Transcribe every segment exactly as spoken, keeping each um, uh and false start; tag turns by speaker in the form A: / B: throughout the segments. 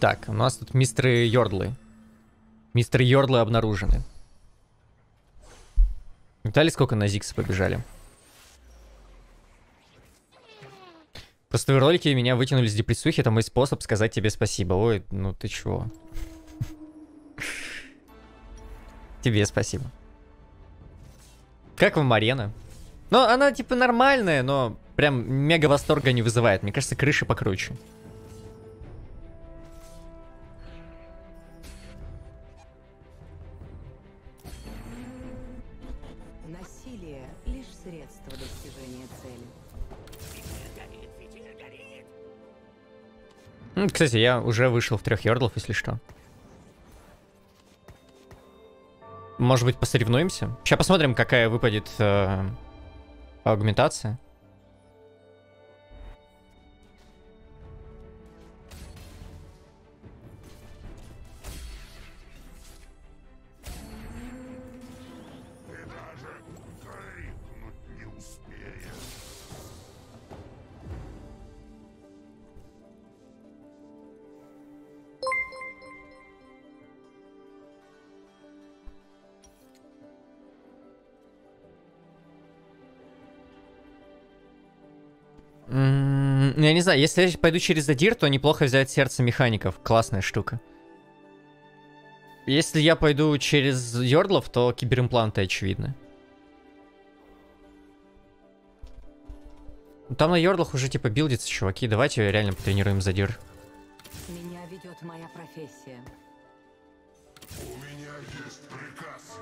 A: Так, у нас тут мистеры Йордлы. Мистеры Йордлы обнаружены. Видали, сколько на Зикса побежали? Просто в ролике меня вытянули с депрессухи, это мой способ сказать тебе спасибо. Ой, ну ты чего? Тебе спасибо. Как вам арена? Ну, она типа нормальная, но прям мега восторга не вызывает. Мне кажется, крыши покруче.
B: Насилие — лишь средство достижения цели.
A: Ну, кстати, я уже вышел в трех йордлов, если что. Может быть, посоревнуемся? Сейчас посмотрим, какая выпадет э, аугментация. Я не знаю, если я пойду через Задир, то неплохо взять сердце механиков. Классная штука. Если я пойду через Йордлов, то киберимпланты очевидны. Там на Йордлах уже типа билдятся чуваки. Давайте реально потренируем Задир.
B: Меня ведет моя профессия.
C: У меня есть приказ.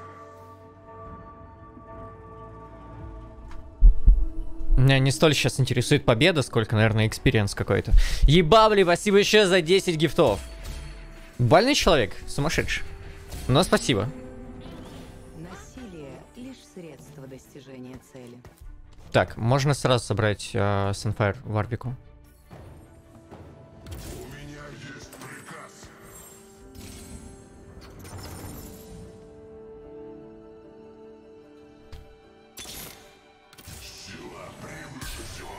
A: Меня не столь сейчас интересует победа, сколько, наверное, экспириенс какой-то. Ебабли, спасибо еще за десять гифтов. Больный человек, сумасшедший. Но спасибо.
B: Насилие — лишь средство достижения цели.
A: Так, можно сразу собрать э, Sunfire Варвику.
C: У меня есть приказ. Сила превыше всего.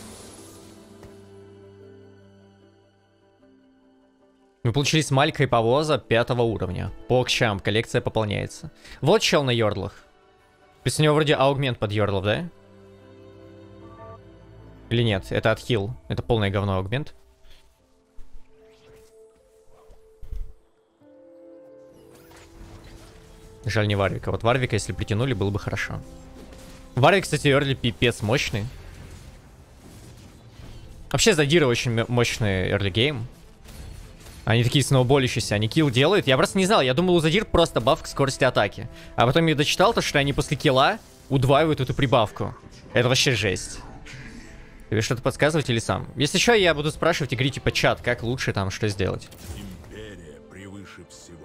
A: Мы получили смалька и повоза пятого уровня. Покчам, коллекция пополняется. Вот чел на йордлах. То есть у него вроде аугмент под йордлов, да? Или нет? Это отхил. Это полное говно аугмент. Жаль, не Варвика. Вот Варвика, если притянули, было бы хорошо. Варвик, кстати, йордли пипец мощный. Вообще, Задиры очень мощный early game. Они такие сноуболящиеся, они килл делают. Я просто не знал, я думал, у Задир просто баф к скорости атаки. А потом я дочитал то, что они после килла удваивают эту прибавку. Это вообще жесть. Тебе что-то подсказывать или сам? Если что, я буду спрашивать, игре типа чат, как лучше там что сделать.
C: Империя превыше всего.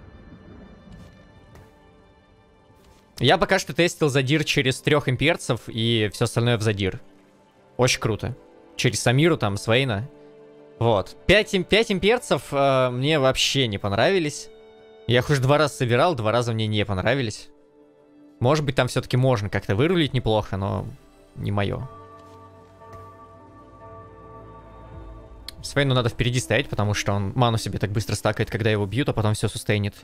A: Я пока что тестил Задир через трех имперцев и все остальное в Задир. Очень круто. Через Самиру, там, Свейна. Вот. Пять, им, пять имперцев э, мне вообще не понравились. Я их уже два раза собирал, два раза мне не понравились. Может быть, там все-таки можно как-то вырулить неплохо, но не мое. Свейну надо впереди стоять, потому что он ману себе так быстро стакает, когда его бьют, а потом все сустейнит.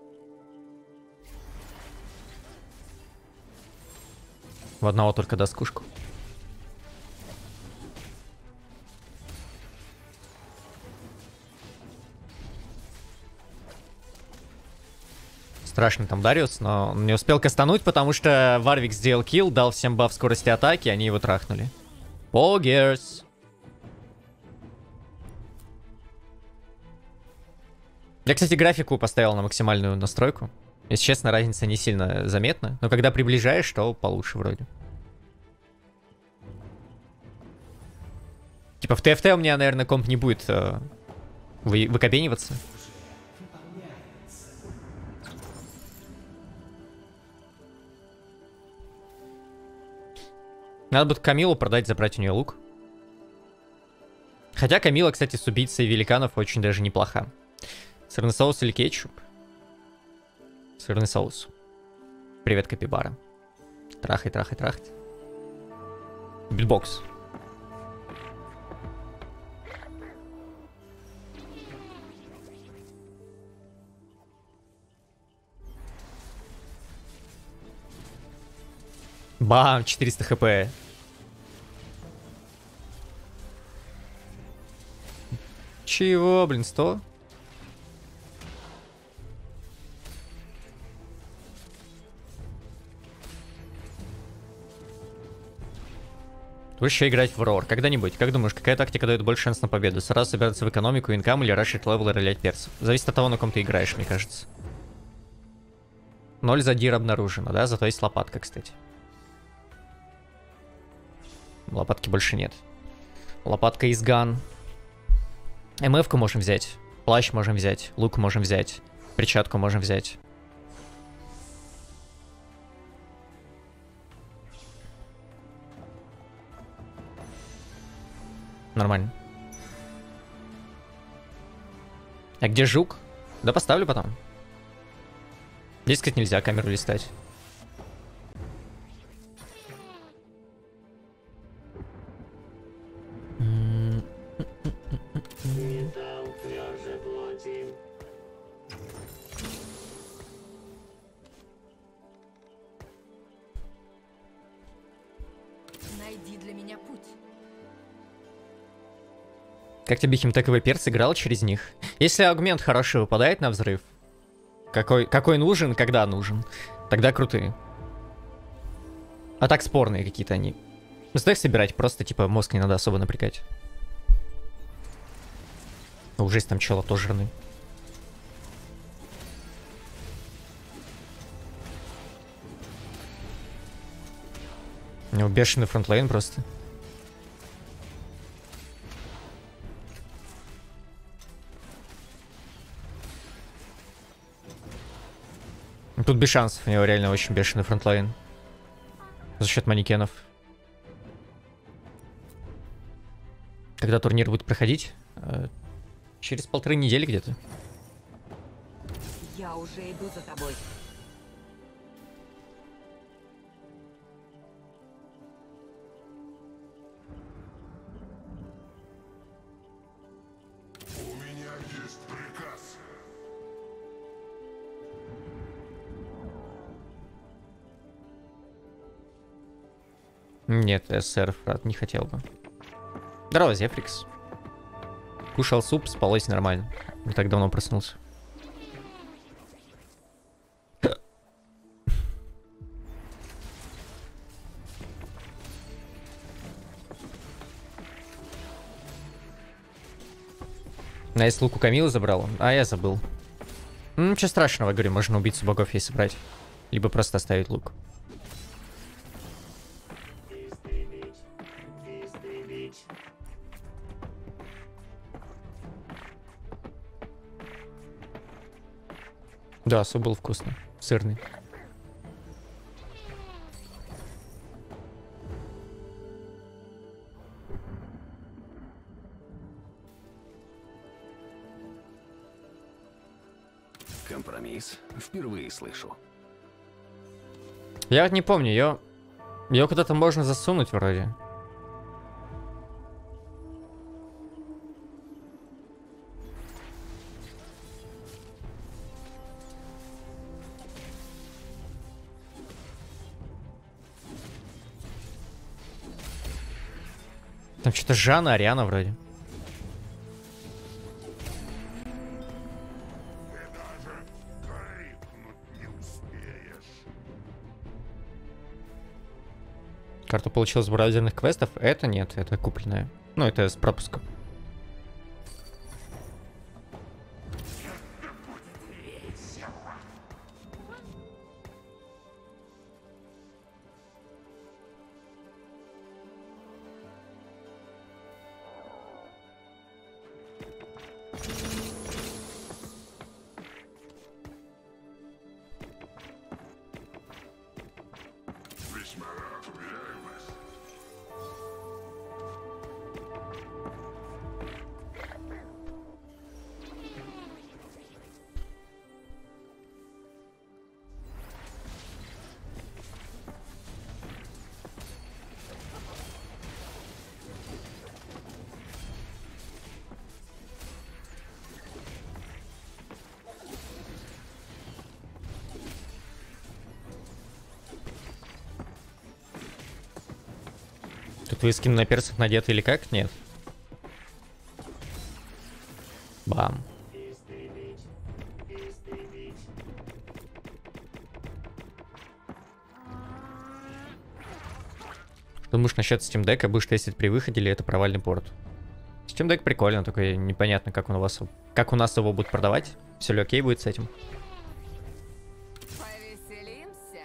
A: В одного только доскушку. Страшный там Дариус, но он не успел кастануть, потому что Варвик сделал килл, дал всем баф скорости атаки, они его трахнули. Погерс. Я, кстати, графику поставил на максимальную настройку. Если честно, разница не сильно заметна, но когда приближаешь, то получше вроде. Типа в ТФТ у меня, наверное, комп не будет э, вы, выкобениваться. Надо будет Камилу продать, забрать у нее лук. Хотя Камила, кстати, с убийцей великанов очень даже неплоха. Сырный соус или кетчуп? Сырный соус. Привет, Капибара. Трахай, трахай, трахай. Битбокс. Бам, четыреста хп. Чего, блин, сто? Вы еще играть в рор. Когда-нибудь. Как думаешь, какая тактика дает больше шанс на победу? Сразу собираться в экономику, инкам или рашить левел и ролять перцев? Зависит от того, на ком ты играешь, мне кажется. Ноль задир обнаружено, да? Зато есть лопатка, кстати. Лопатки больше нет. Лопатка из ган. МФ-ку можем взять. Плащ можем взять. Лук можем взять. Перчатку можем взять. Нормально. А где жук? Да поставлю потом. Здесь, кстати, нельзя камеру листать.
B: Найди для меня путь.
A: Как тебе химтековый перц играл через них? Если аргумент хороший выпадает на взрыв, какой, какой нужен, когда нужен, тогда крутые. А так спорные какие-то они. Сдэх собирать, просто типа мозг не надо особо напрягать. Ну, уже есть там чела тоже жирный. У него бешеный фронтлайн просто. Тут без шансов, у него реально очень бешеный фронтлайн. За счет манекенов. Когда турнир будет проходить? Через полторы недели где-то.
B: Я уже иду за тобой.
C: У меня есть приказ.
A: Нет, СССР, брат, не хотел бы. Здорово, Зефрикс. Кушал суп, спалось нормально. Не так давно проснулся. А если лук у Камилы забрал? А, я забыл. Ну, ничего страшного, говорю, можно убийцу богов ей собрать. Либо просто оставить лук. Да, суп был вкусный. Сырный.
D: Компромисс. Впервые слышу.
A: Я вот не помню, ее... Ее куда-то можно засунуть вроде. Там что-то Жанна, Ариана вроде.
C: Ты даже крикнуть не успеешь.
A: Карту получил с браузерных квестов. Это нет, это купленная. Ну, это с пропуском.
C: Весьма рад, уверяю вас.
A: Тут вы скин на перцах надеты или как? Нет. Бам. Что думаешь насчет Steam Deck? Будешь тестить при выходе или это провальный порт? Steam Deck прикольно, только непонятно, как он у вас, как у нас его будут продавать. Все ли окей будет с этим?
B: Повеселимся.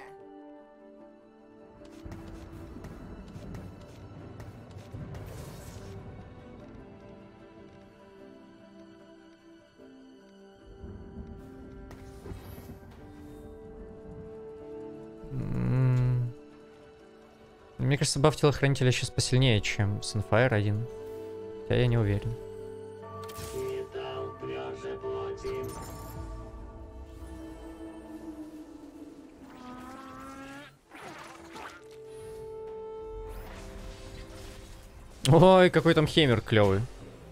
A: М, Мне кажется, баф телохранителя сейчас посильнее, чем Sunfire один. Хотя я не уверен. Ой, какой там хеймер клевый.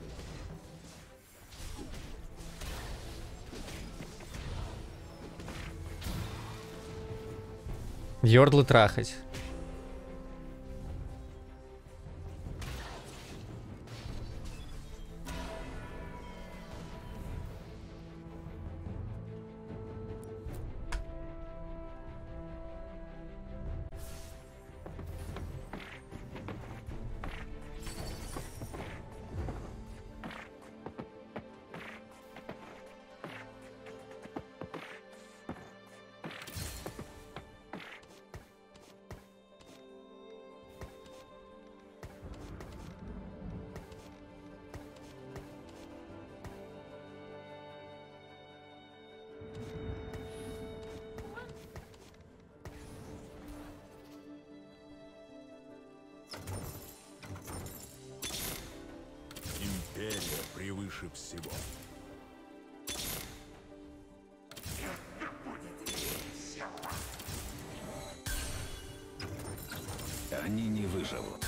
A: Йордлы трахать.
C: Империя превыше всего.
D: Они не выживут.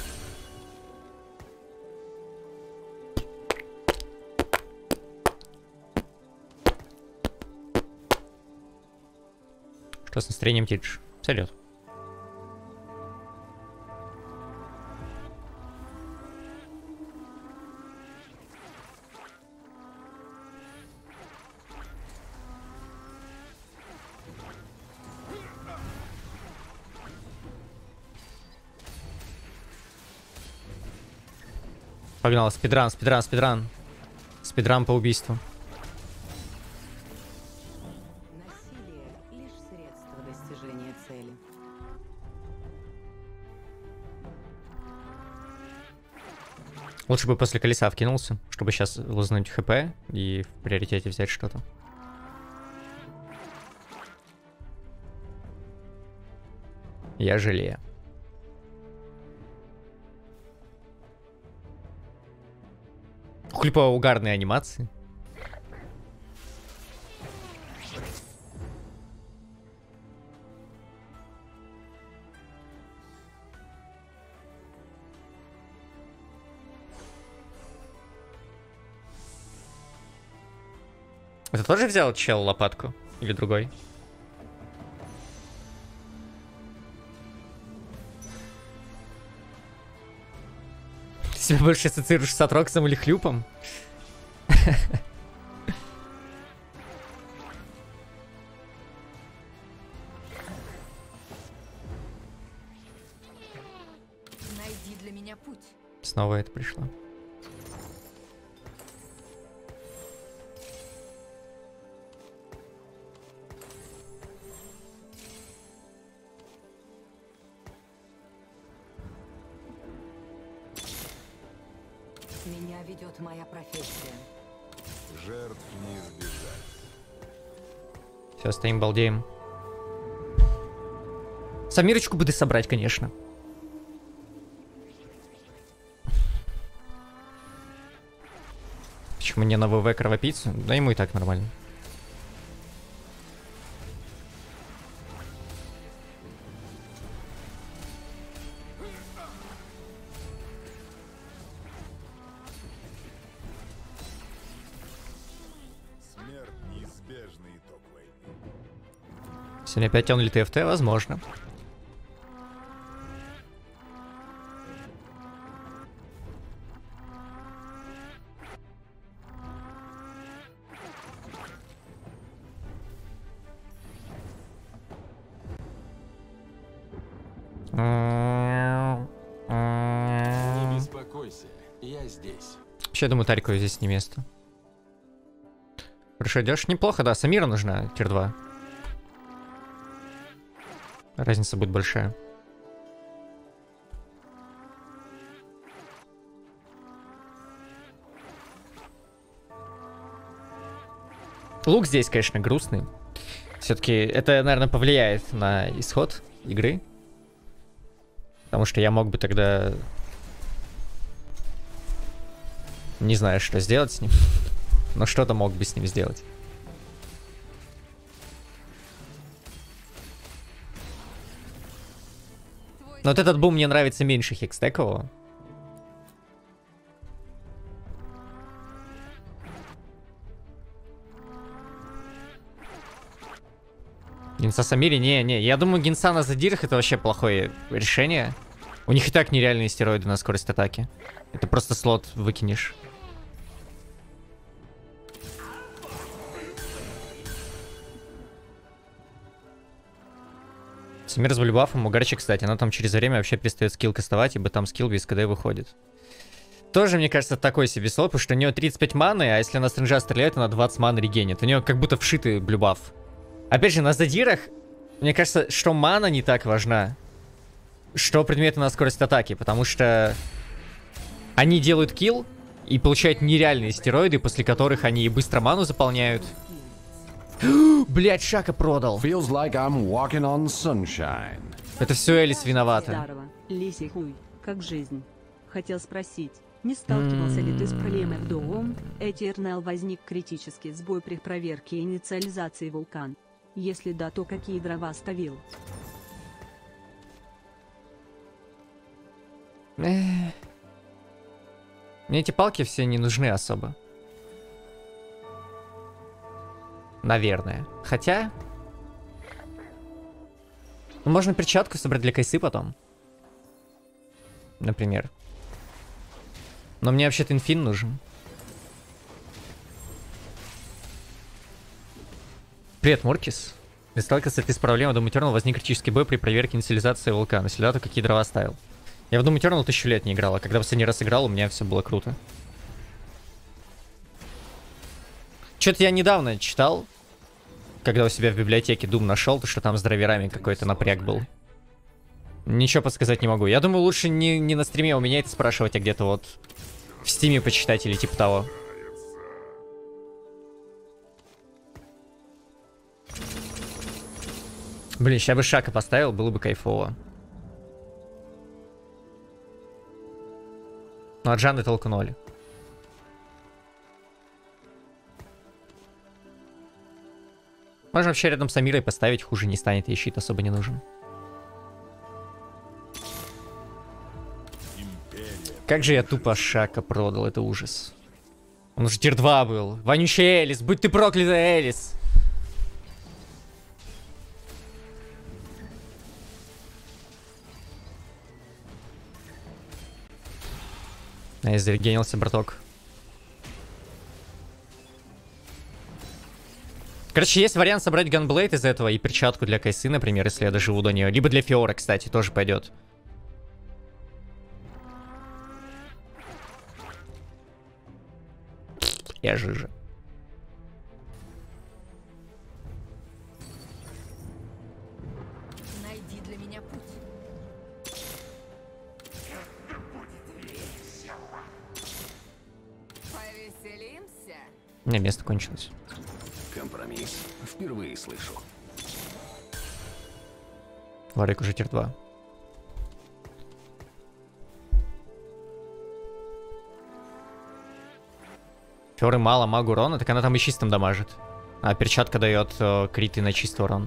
A: Что с настроением, Тидж? Салют. Погнал, спидран, спидран, спидран. Спидран по убийству.
B: Насилие — лишь средство достижения цели.
A: Лучше бы после колеса вкинулся, чтобы сейчас лузнуть хп и в приоритете взять что-то. Я жалею. Хули по угарные анимации. Это тоже взял чел лопатку? Или другой? Ты себя больше ассоциируешь с Атроксом или Хлюпом?
B: Найди для меня путь.
A: Снова это пришло.
B: Меня ведет моя профессия.
C: Жертв не избежать.
A: Все, стоим, балдеем. Самирочку буду собрать, конечно. Почему не на ВВ кровопийцу? Да ему и так нормально.
C: Смерть — неизбежный итог войны.
A: Сегодня опять он ли ТФТ? Возможно.
D: Не беспокойся, я здесь.
A: Вообще, я думаю, Тарику здесь не место. Хорошо идешь? Неплохо, да. Самира нужна, тир два. Разница будет большая. Лук здесь, конечно, грустный. Все-таки это, наверное, повлияет на исход игры. Потому что я мог бы тогда... Не знаю, что сделать с ним. Но что-то мог бы с ним сделать. Но вот этот бум мне нравится меньше Хекстекового. Гинса Самири, не-не. Я думаю, Гинса на задирах это вообще плохое решение. У них и так нереальные стероиды на скорость атаки. Это просто слот выкинешь. Самир с бульбафом, угарчик, кстати, она там через время вообще перестает скилл кастовать, ибо там скилл без КД выходит. Тоже, мне кажется, такой себе слот, потому что у нее тридцать пять маны, а если она стринжа стреляет, она двадцать маны регенит. У нее как будто вшитый блюбаф. Опять же, на задирах, мне кажется, что мана не так важна, что предметы на скорость атаки, потому что они делают килл и получают нереальные стероиды, после которых они быстро ману заполняют. Блять, Шака продал.
E: Feels like I'm walking on sunshine.
A: Это все Элис виновата.
B: Здорово. Лисий хуй, как жизнь. Хотел спросить, не сталкивался ли ты с проблемой в Доом? Этернал возник критический сбой при проверке и инициализации вулкан. Если да, то какие дрова оставил?
A: Эх. Мне эти палки все не нужны особо. Наверное. Хотя... Ну, можно перчатку собрать для кайсы потом. Например. Но мне вообще-то инфин нужен. Привет, Муркис. Если сталкивался ты с проблемой, Doom Eternal возник критический бой при проверке инициализации вулкана. Если да, то какие дрова ставил? Я в Doom Eternal тысячу лет не играл, а когда последний раз играл, у меня все было круто. Что-то я недавно читал, когда у себя в библиотеке Doom нашел, то что там с драйверами какой-то напряг был. Ничего подсказать не могу. Я думаю, лучше не, не на стриме у меня это спрашивать, а где-то вот в стиме почитать или типа того. Блин, сейчас бы Шака поставил, было бы кайфово. Ну, от Жанны толку ноль. Можно вообще рядом с Амирой поставить, хуже не станет, ей щит особо не нужен. Как же я тупо Шака продал, это ужас. Он уже тир два был. Вонючий Элис, будь ты проклята, Элис! А я зарегенился, браток. Короче, есть вариант собрать ганблейд из этого и перчатку для кайсы, например, если я доживу до нее. Либо для Фиора, кстати, тоже пойдет. Я жижа.
F: Найди для меня путь. Повеселимся.
A: У меня место кончилось.
D: Компромисс. Впервые слышу.
A: Варик уже тир два. Фиоры мало, магу урона, так она там и чистым дамажит. А перчатка дает э, криты на чистый урон.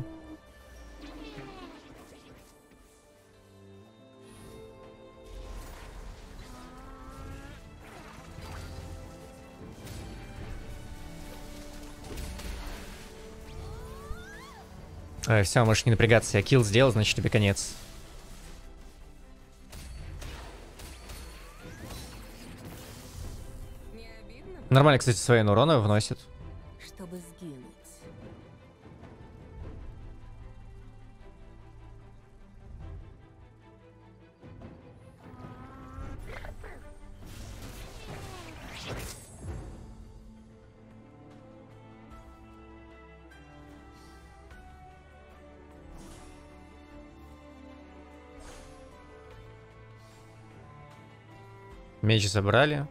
A: Ой, все, можешь не напрягаться. Я килл сделал, значит тебе конец.
F: Не обидно,
A: Нормально, кстати, свои урона вносит.
F: чтобы сгинуть.
A: Меч забрали.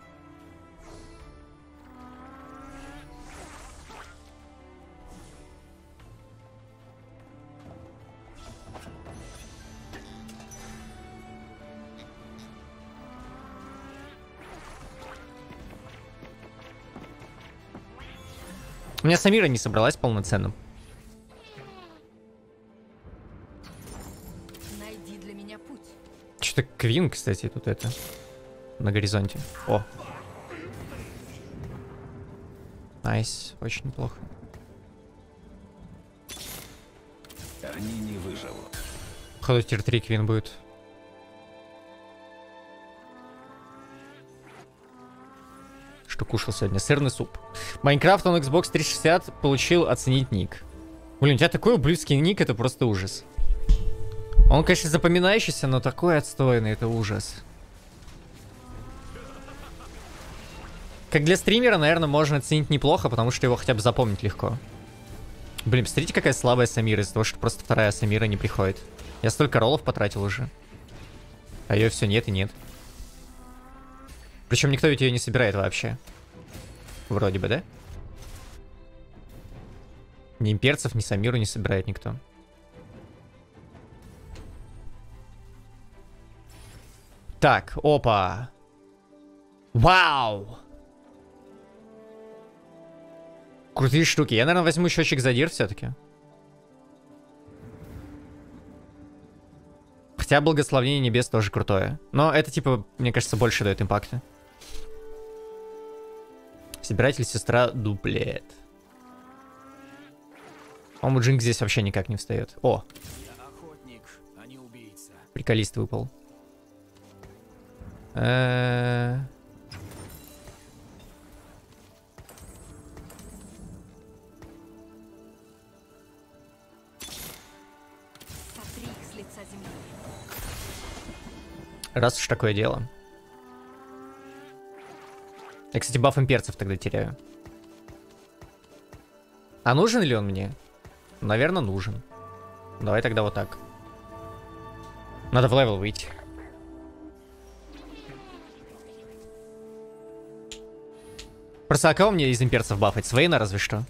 A: У меня Самира не собралась полноценно.
F: Найди для меня путь.
A: Что-то Квин, кстати, тут это на горизонте. О. Найс, очень неплохо.
D: Они не выживут.
A: Походу тир три Квин будет. Что кушал сегодня? Сырный суп. Майнкрафт on Xbox триста шестьдесят получил оценить ник. Блин, у тебя такой ублюдский ник, это просто ужас. Он, конечно, запоминающийся, но такой отстойный, это ужас. Как для стримера, наверное, можно оценить неплохо, потому что его хотя бы запомнить легко. Блин, посмотрите, какая слабая Самира из-за того, что просто вторая Самира не приходит. Я столько роллов потратил уже. А ее все нет и нет. Причем никто ведь ее не собирает вообще. Вроде бы, да? Ни имперцев, ни Самиру не собирает никто. Так, опа. Вау! Крутые штуки. Я, наверное, возьму счетчик задир все-таки. Хотя благословение небес тоже крутое. Но это, типа, мне кажется, больше дает импакта. Собиратель сестра дуплет. По-моему, Джинк здесь вообще никак не встает. О!
D: Я охотник, а не убийца.
A: Приколист выпал. Э-э-
F: Сотри их с лица земли.
A: Раз уж такое дело. Я, кстати, баф имперцев тогда теряю. А нужен ли он мне? Наверное, нужен. Давай тогда вот так. Надо в левел выйти. Просто а кого мне из имперцев бафать? Свейна разве что?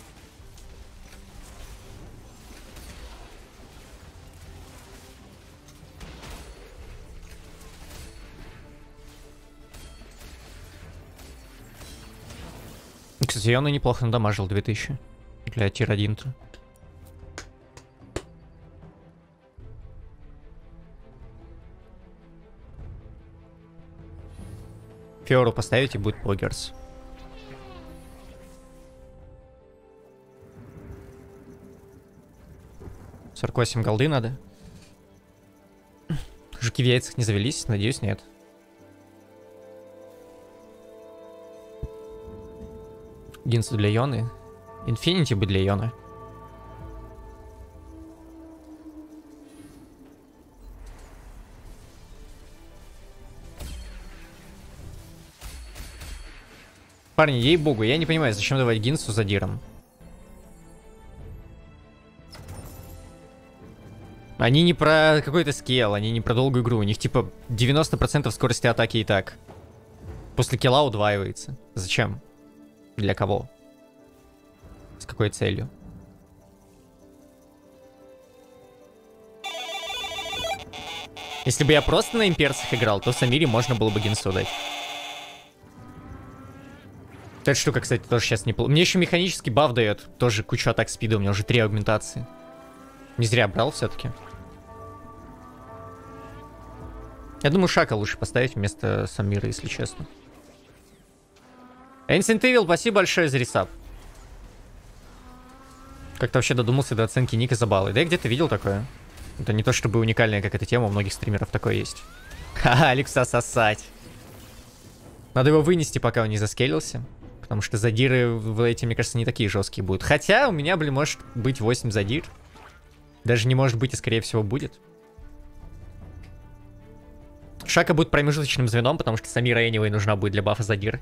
A: Кстати, он и неплохо надамажил две тысячи. Для тир один-то. Фиору поставить и будет Погерс. сорок восемь голды надо. Жуки в яйцах не завелись? Надеюсь, нет. Гинсу для Йоны. Инфинити бы для Йоны. Парни, ей-богу, я не понимаю, зачем давать Гинсу за диром. Они не про какой-то скилл, они не про долгую игру. У них типа девяносто процентов скорости атаки и так. После килла удваивается. Зачем? Для кого? С какой целью? Если бы я просто на имперцах играл, то Самире можно было бы Гинсу дать. Эта штука, кстати, тоже сейчас не... Мне еще механический баф дает. Тоже кучу атак спида, у меня уже три аугментации. Не зря брал все-таки. Я думаю, Шака лучше поставить вместо Самира, если честно. Ancient Evil, спасибо большое за ресап. Как-то вообще додумался до оценки ника за баллы. Да я где-то видел такое. Это не то чтобы уникальная как эта тема, у многих стримеров такое есть. Ха-ха, Алекса сосать. Надо его вынести, пока он не заскейлился. Потому что задиры в эти, мне кажется, не такие жесткие будут. Хотя у меня, блин, может быть восемь задир. Даже не может быть, и скорее всего будет. Шака будет промежуточным звеном, потому что Самира anyway нужна будет для бафа задир.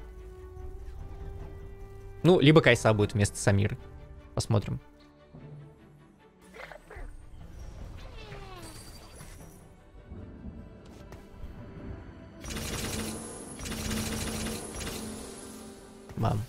A: Ну, либо Кайса будет вместо Самиры. Посмотрим. Мам.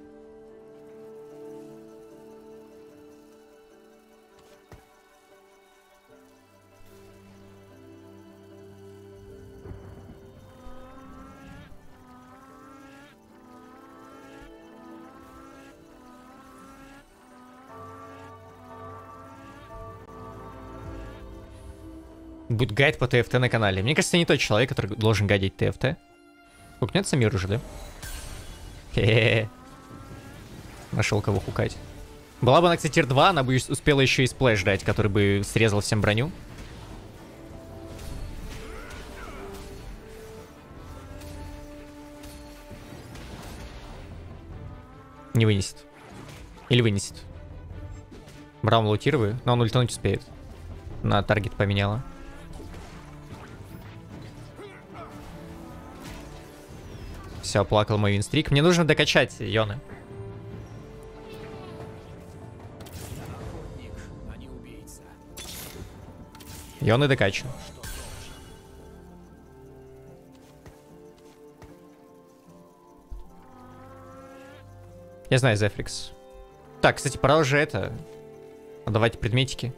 A: Будет гайд по ТФТ на канале. Мне кажется, я не тот человек, который должен гайдить ТФТ. Хукнет Самир уже, да? Хе-хе-хе. Нашел кого хукать. Была бы она, кстати, тир два, она бы успела еще и сплэш дать, который бы срезал всем броню. Не вынесет. Или вынесет. Браун лутировый, но он ультануть успеет. На таргет поменяла. Все, плакал мой винстрик. Мне нужно докачать Йоны.
D: Охотник, а не убийца.
A: Йоны докачан. Я знаю, Зефрикс. Так, кстати, пора уже это... Давайте предметики.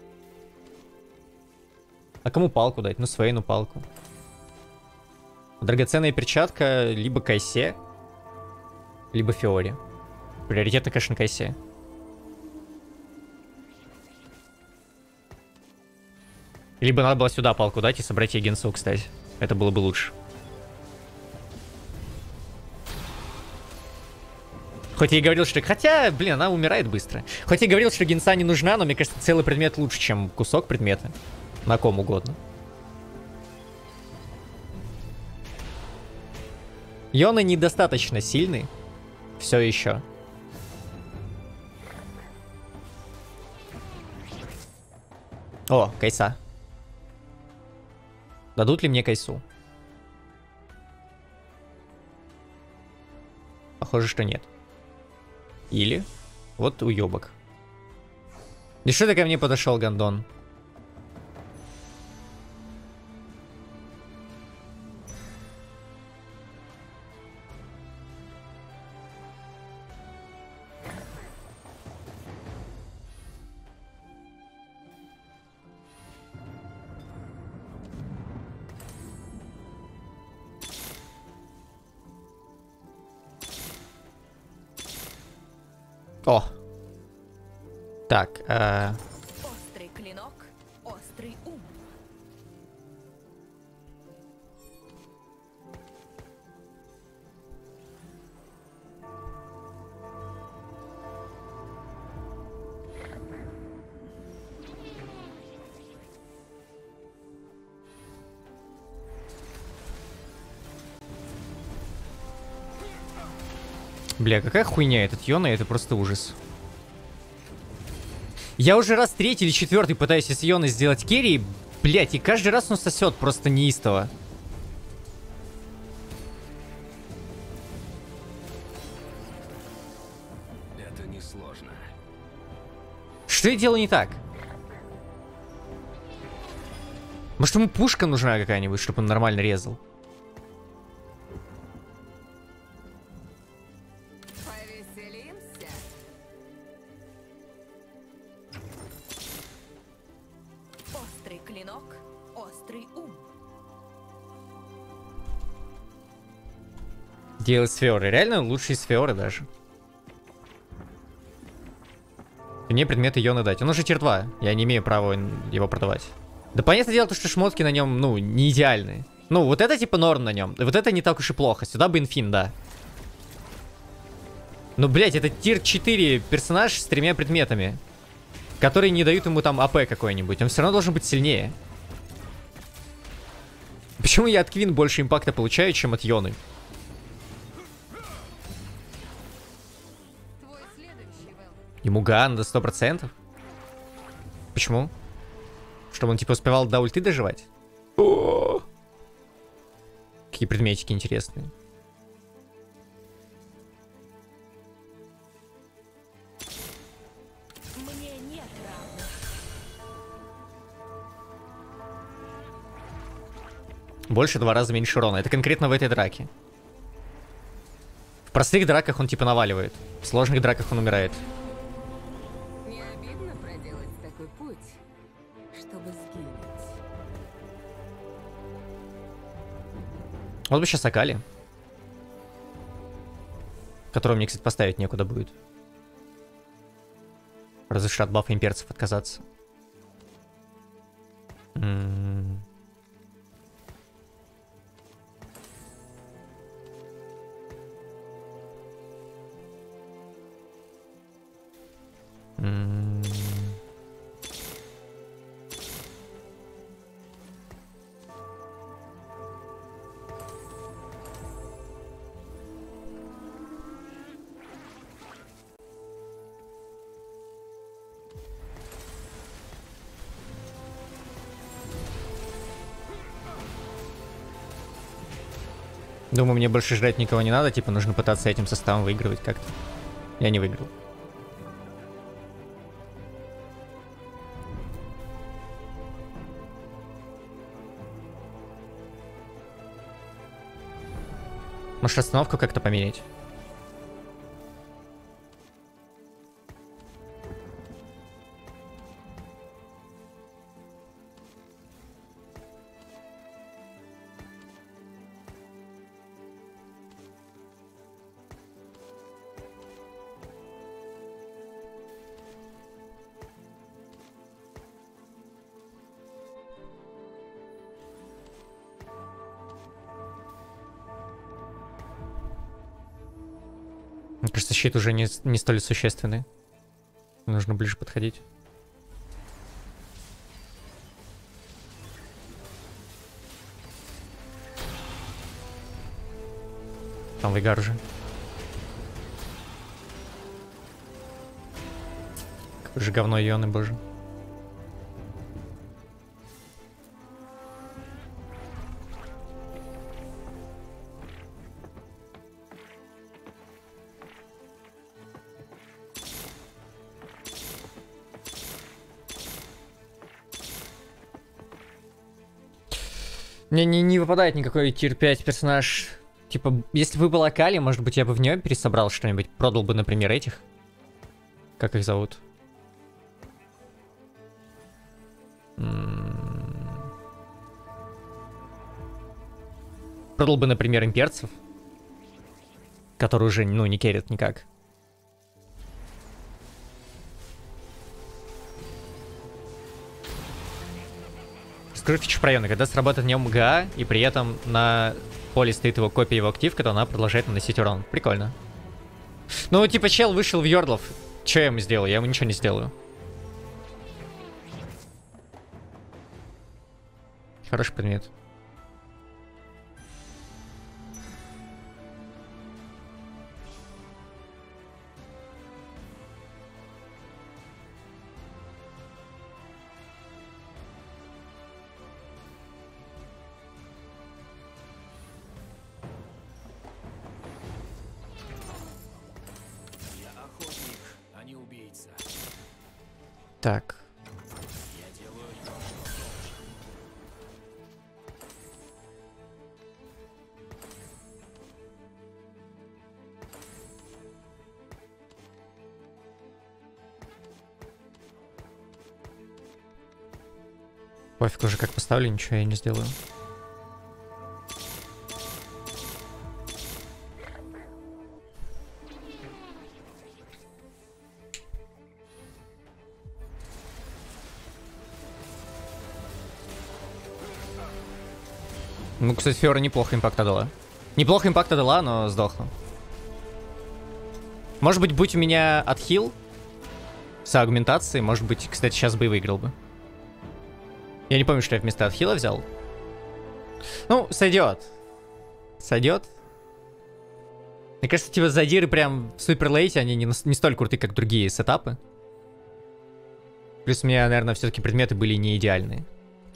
A: А кому палку дать? Ну, Свейну палку. Драгоценная перчатка либо Кайсе, либо Фиори. Приоритетно, конечно, Кайсе. Либо надо было сюда палку дать и собрать Егенсу, кстати. Это было бы лучше. Хоть я и говорил, что... Хотя, блин, она умирает быстро. Хоть я и говорил, что Генса не нужна, но мне кажется, целый предмет лучше, чем кусок предмета. На ком угодно. Йоны недостаточно сильный. Все еще. О, Кайса. Дадут ли мне Кайсу? Похоже, что нет. Или вот уебок. И что ты ко мне подошел, Гондон? О! Так, э...
F: Острый клинок, острый ум.
A: Бля, какая хуйня этот Йона, это просто ужас. Я уже раз третий или четвертый пытаюсь из Йоны сделать керри, блять, и каждый раз он сосет просто неистово.
D: Это несложно.
A: Что я делаю не так? Может, ему пушка нужна какая-нибудь, чтобы он нормально резал?
F: Повеселимся. Острый клинок, острый ум.
A: Делать сферы. Реально лучшие сферы даже. Мне предметы Йоны дать. Он уже тир два. Я не имею права его продавать. Да понятное дело, то, что шмотки на нем, ну, не идеальные. Ну, вот это типа норм на нем. Вот это не так уж и плохо. Сюда бы инфин, да. Ну, блять, это тир четыре персонаж с тремя предметами, которые не дают ему там АП какой-нибудь. Он все равно должен быть сильнее. Почему я от Квин больше импакта получаю, чем от Йоны?
F: Твой следующий, Вэл.
A: Ему Гаан до сто процентов? Почему? Чтобы он типа успевал до ульты доживать? О! Какие предметики интересные.
F: Мне нет равных.
A: Больше два раза меньше урона. Это конкретно в этой драке. простых драках он типа наваливает. В сложных драках он умирает.
F: Не обидно проделать такой путь, чтобы сгинуть.
A: Вот бы сейчас Акали. Которого мне, кстати, поставить некуда будет. Разве что от бафа имперцев отказаться. М-м-м. М-м-м. Думаю, мне больше жрать никого не надо, типа нужно пытаться этим составом выигрывать как-то. Я не выиграл. Может, остановку как-то поменять? Мне кажется, щит уже не, не столь существенный. Нужно ближе подходить. Там Вейгар уже. Какое же говно ионы, боже. Мне не, не выпадает никакой тир пять персонаж. Типа, если бы была Акали, может быть, я бы в нее пересобрал что-нибудь. Продал бы, например, этих. Как их зовут? М-м-м. Продал бы, например, имперцев. Которые уже, ну, не керят никак. Скажу фичу про Йоны. Когда срабатывает в нем ГА, и при этом на поле стоит его копия его активка, то она продолжает наносить урон. Прикольно. Ну, типа, чел вышел в Йордлов. Че я ему сделаю? Я ему ничего не сделаю. Хороший предмет. Так. Пофиг уже как поставлю, ничего я не сделаю. Ну, кстати, Фиора неплохо импакта дала. Неплохо импакта дала, но сдохла. Может быть, будь у меня отхил с аргументацией, может быть, кстати, сейчас бы и выиграл бы. Я не помню, что я вместо отхила взял. Ну, сойдет. Сойдет. Мне кажется, типа задиры прям в супер лейте, они не, не столь крутые, как другие сетапы. Плюс у меня, наверное, все-таки предметы были не идеальные.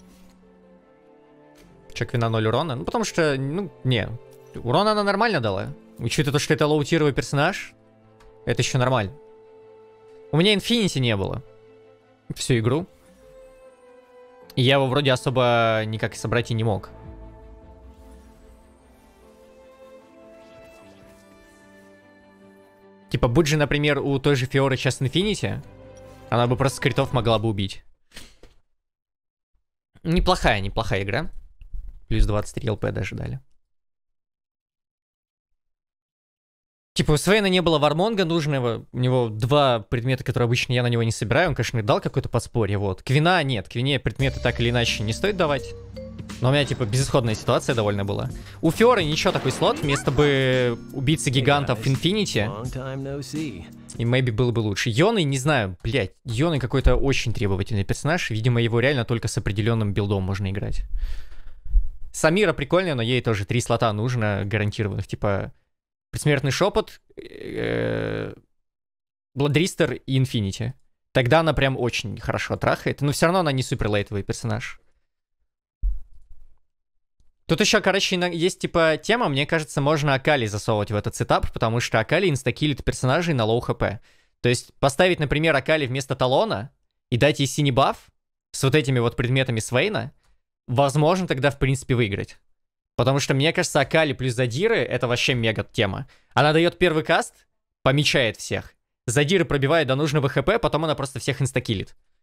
A: Чеквина ноль урона. Ну, потому что, ну, не. Урона она нормально дала. Учитывая то, что это лоу-тировый персонаж, это еще нормально. У меня инфинити не было всю игру. И я его вроде особо никак собрать и не мог. Типа, будь же, например, у той же Фиоры сейчас Инфинити, она бы просто с критов могла бы убить. Неплохая, неплохая игра. Плюс двадцать три ЛП даже дали. Типа, у Свейна не было вармонга нужного, у него два предмета, которые обычно я на него не собираю, он, конечно, дал какое-то подспорье, вот. Квина нет, Квине предметы так или иначе не стоит давать. Но у меня, типа, безысходная ситуация довольно была. У Фиоры ничего, такой слот, вместо бы убийцы гигантов Инфинити. И maybe было бы лучше. Йоны, не знаю, блядь, Йоны какой-то очень требовательный персонаж, видимо, его реально только с определенным билдом можно играть. Самира прикольная, но ей тоже три слота нужно гарантированных, типа... Предсмертный шепот, Бладристер и Инфинити. Тогда она прям очень хорошо трахает, но все равно она не супер лейтовый персонаж. Тут еще, короче, есть типа тема, мне кажется, можно Акали засовывать в этот сетап, потому что Акали инстакилит персонажей на лоу хп. То есть поставить, например, Акали вместо Талона и дать ей синий баф с вот этими вот предметами Свейна, возможно тогда, в принципе, выиграть. Потому что, мне кажется, Акали плюс Задиры — это вообще мега тема. Она дает первый каст, помечает всех. Задиры пробивает до нужного хп, потом она просто всех инстакилит.